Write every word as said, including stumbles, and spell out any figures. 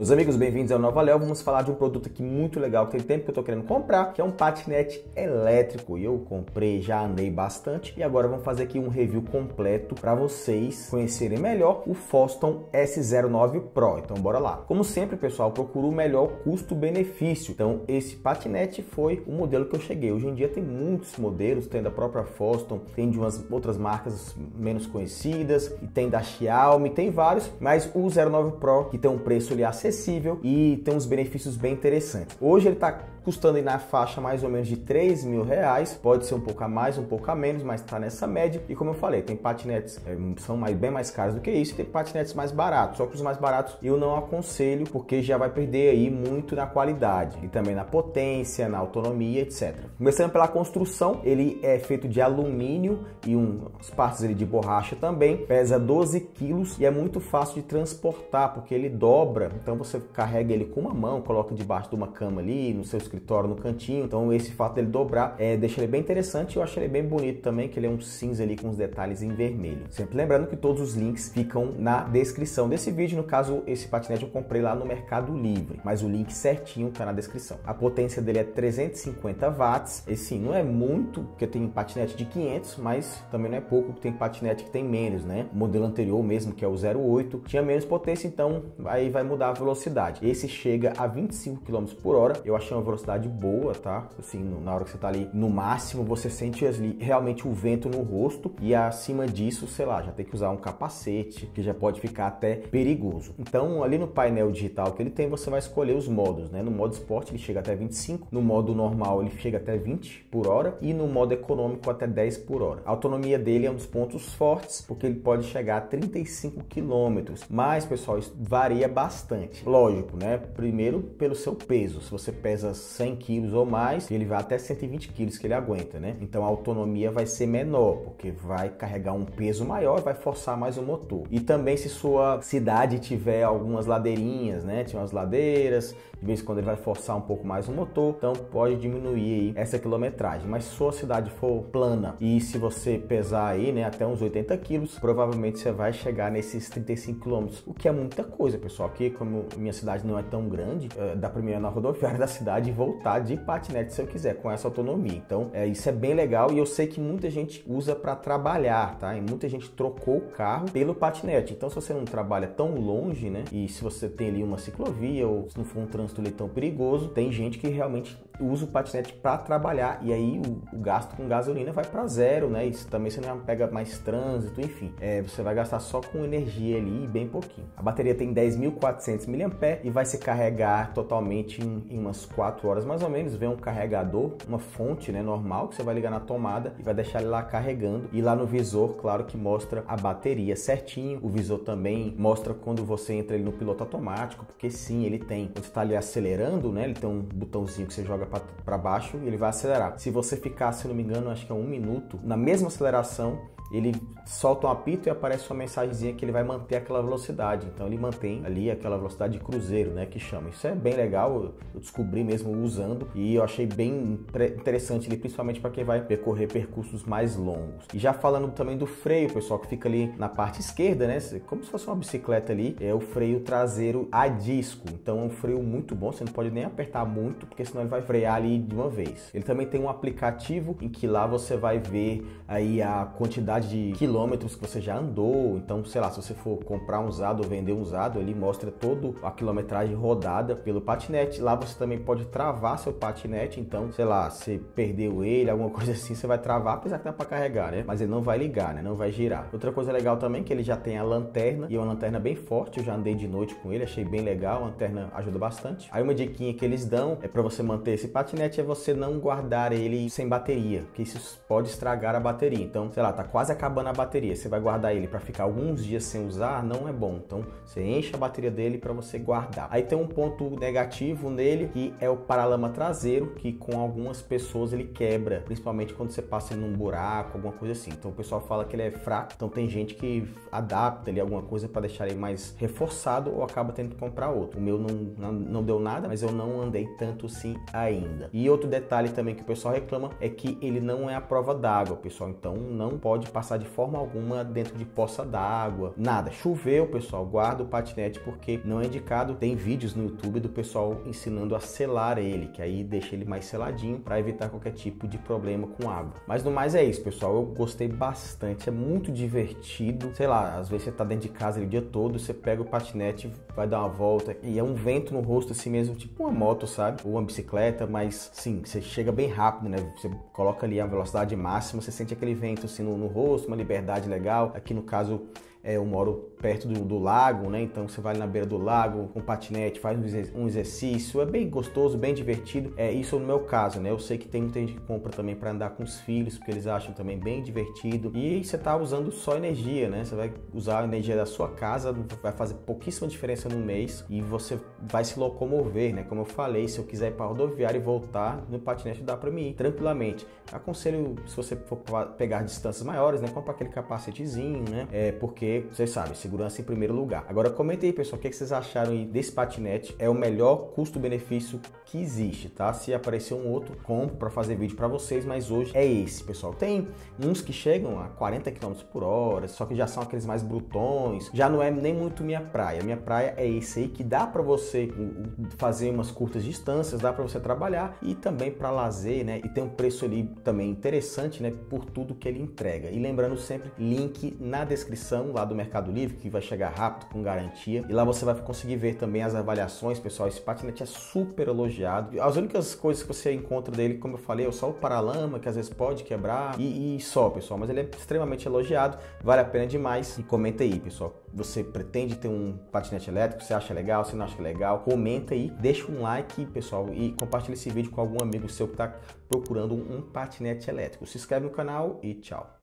Meus amigos, bem-vindos ao Nova Léo. Vamos falar de um produto aqui muito legal que tem tempo que eu tô querendo comprar, que é um patinete elétrico. E eu comprei, já andei bastante e agora vamos fazer aqui um review completo para vocês conhecerem melhor o Foston S zero nove Pro. Então bora lá. Como sempre, pessoal, procuro o melhor custo-benefício. Então esse patinete foi o modelo que eu cheguei. Hoje em dia tem muitos modelos, tem da própria Foston, tem de umas outras marcas menos conhecidas, e tem da Xiaomi, tem vários, mas o zero nove Pro que tem um preço ali acessível e tem uns benefícios bem interessantes. Hoje ele está custando aí na faixa mais ou menos de três mil reais, pode ser um pouco a mais, um pouco a menos, mas está nessa média. E como eu falei, tem patinetes é, são mais, bem mais caros do que isso, e tem patinetes mais baratos, só que os mais baratos eu não aconselho, porque já vai perder aí muito na qualidade e também na potência, na autonomia, etcétera. Começando pela construção, ele é feito de alumínio e um, as partes ali de borracha também, pesa doze quilos e é muito fácil de transportar, porque ele dobra, então você carrega ele com uma mão, coloca debaixo de uma cama ali, no seu escritório, no cantinho. Então esse fato dele dobrar é, deixa ele bem interessante. Eu achei ele bem bonito também, que ele é um cinza ali com os detalhes em vermelho. Sempre lembrando que todos os links ficam na descrição desse vídeo. No caso, esse patinete eu comprei lá no Mercado Livre, mas o link certinho tá na descrição. A potência dele é trezentos e cinquenta watts. Esse não é muito, porque tem patinete de quinhentos, mas também não é pouco, porque tem patinete que tem menos, né? O modelo anterior mesmo, que é o zero oito, tinha menos potência, então aí vai mudar a velocidade. Esse chega a vinte e cinco quilômetros por hora. Eu achei uma velocidade boa, tá? Assim, na hora que você tá ali no máximo, você sente ali, realmente o vento no rosto, e acima disso, sei lá, já tem que usar um capacete, que já pode ficar até perigoso. Então, ali no painel digital que ele tem, você vai escolher os modos, né? No modo esporte ele chega até vinte e cinco, no modo normal ele chega até vinte por hora e no modo econômico até dez por hora. A autonomia dele é um dos pontos fortes, porque ele pode chegar a trinta e cinco quilômetros, mas, pessoal, isso varia bastante. Lógico, né? Primeiro, pelo seu peso. Se você pesa cem quilos ou mais, ele vai até cento e vinte quilos que ele aguenta, né? Então a autonomia vai ser menor, porque vai carregar um peso maior e vai forçar mais o motor. E também, se sua cidade tiver algumas ladeirinhas, né? Tinha umas ladeiras, de vez em quando ele vai forçar um pouco mais o motor, então pode diminuir aí essa quilometragem. Mas se sua cidade for plana e se você pesar aí, né, até uns oitenta quilos, provavelmente você vai chegar nesses trinta e cinco quilômetros, o que é muita coisa, pessoal. Aqui, como minha cidade não é tão grande, dá pra mim ir na rodoviária da cidade e voltar de patinete se eu quiser, com essa autonomia. Então, é, isso é bem legal, e eu sei que muita gente usa para trabalhar, tá? E muita gente trocou o carro pelo patinete. Então, se você não trabalha tão longe, né? E se você tem ali uma ciclovia, ou se não for um trânsito ali tão perigoso, tem gente que realmente usa o patinete para trabalhar, e aí o, o gasto com gasolina vai para zero, né? Isso também você não pega mais trânsito, enfim. É, você vai gastar só com energia ali, bem pouquinho. A bateria tem dez mil e quatrocentos miliampères e vai se carregar totalmente em, em umas quatro horas mais ou menos. Vem um carregador, uma fonte, né, normal, que você vai ligar na tomada e vai deixar ele lá carregando. E lá no visor, claro que mostra a bateria certinho. O visor também mostra quando você entra ele no piloto automático, porque sim, ele tem. Quando você está ali acelerando, né, ele tem um botãozinho que você joga para baixo e ele vai acelerar. Se você ficar, se não me engano, acho que é um minuto, na mesma aceleração, ele solta um apito e aparece uma mensagenzinha que ele vai manter aquela velocidade. Então ele mantém ali aquela velocidade de cruzeiro, né, que chama. Isso é bem legal, eu descobri mesmo usando e eu achei bem interessante ali, principalmente para quem vai percorrer percursos mais longos. E já falando também do freio, pessoal, que fica ali na parte esquerda, né, como se fosse uma bicicleta ali, é o freio traseiro a disco. Então é um freio muito bom, você não pode nem apertar muito, porque senão ele vai frear ali de uma vez. Ele também tem um aplicativo em que lá você vai ver aí a quantidade de quilômetros que você já andou. Então, sei lá, se você for comprar um usado ou vender um usado, ele mostra toda a quilometragem rodada pelo patinete. Lá você também pode travar seu patinete. Então, sei lá, você perdeu ele, alguma coisa assim, você vai travar, apesar que dá para carregar, né? Mas ele não vai ligar, né? Não vai girar. Outra coisa legal também é que ele já tem a lanterna, e é uma lanterna bem forte. Eu já andei de noite com ele, achei bem legal. A lanterna ajuda bastante. Aí uma diquinha que eles dão é para você manter esse patinete, é você não guardar ele sem bateria, porque isso pode estragar a bateria. Então, sei lá, tá quase acabando a bateria, você vai guardar ele para ficar alguns dias sem usar, não é bom. Então você enche a bateria dele para você guardar. Aí tem um ponto negativo nele, que é o paralama traseiro, que com algumas pessoas ele quebra, principalmente quando você passa ele num buraco, alguma coisa assim. Então o pessoal fala que ele é fraco, então tem gente que adapta ali alguma coisa para deixar ele mais reforçado, ou acaba tendo que comprar outro. O meu não, não, não deu nada, mas eu não andei tanto assim ainda. E outro detalhe também que o pessoal reclama é que ele não é a prova d'água, pessoal. Então não pode passar de forma alguma dentro de poça d'água, nada. Choveu, pessoal, guarda o patinete porque não é indicado. Tem vídeos no YouTube do pessoal ensinando a selar ele, que aí deixa ele mais seladinho para evitar qualquer tipo de problema com água. Mas no mais é isso, pessoal. Eu gostei bastante, é muito divertido. Sei lá, às vezes você tá dentro de casa o dia todo, você pega o patinete, vai dar uma volta e é um vento no rosto assim mesmo, tipo uma moto, sabe? Ou uma bicicleta, mas sim, você chega bem rápido, né? Você coloca ali a velocidade máxima, você sente aquele vento assim no, no rosto, uma liberdade legal. Aqui no caso, é, eu moro perto do, do lago, né? Então você vai ali na beira do lago com patinete, faz um exercício, é bem gostoso, bem divertido. É isso no meu caso, né? Eu sei que tem muita gente que compra também para andar com os filhos, porque eles acham também bem divertido. E você tá usando só energia, né? Você vai usar a energia da sua casa, vai fazer pouquíssima diferença no mês e você vai se locomover, né? Como eu falei, se eu quiser ir para a rodoviária e voltar no patinete, dá para mim ir tranquilamente. Aconselho, se você for pegar distâncias maiores, né? Compra aquele capacetezinho, né? É porque, vocês sabem, segurança em primeiro lugar. Agora comenta aí, pessoal, o que vocês acharam aí desse patinete. É o melhor custo-benefício que existe, tá? Se aparecer um outro, compro para fazer vídeo para vocês, mas hoje é esse, pessoal. Tem uns que chegam a quarenta quilômetros por hora, só que já são aqueles mais brutões, já não é nem muito minha praia. Minha praia é esse aí que dá para você fazer umas curtas distâncias, dá para você trabalhar e também para lazer, né? E tem um preço ali também interessante, né? Por tudo que ele entrega. E lembrando sempre, link na descrição lá do Mercado Livre, que vai chegar rápido, com garantia. E lá você vai conseguir ver também as avaliações, pessoal. Esse patinete é super elogiado. As únicas coisas que você encontra dele, como eu falei, é só o paralama, que às vezes pode quebrar, e, e só, pessoal. Mas ele é extremamente elogiado, vale a pena demais. E comenta aí, pessoal. Você pretende ter um patinete elétrico? Você acha legal? Você não acha legal? Comenta aí, deixa um like, pessoal, e compartilha esse vídeo com algum amigo seu que está procurando um patinete elétrico. Se inscreve no canal e tchau.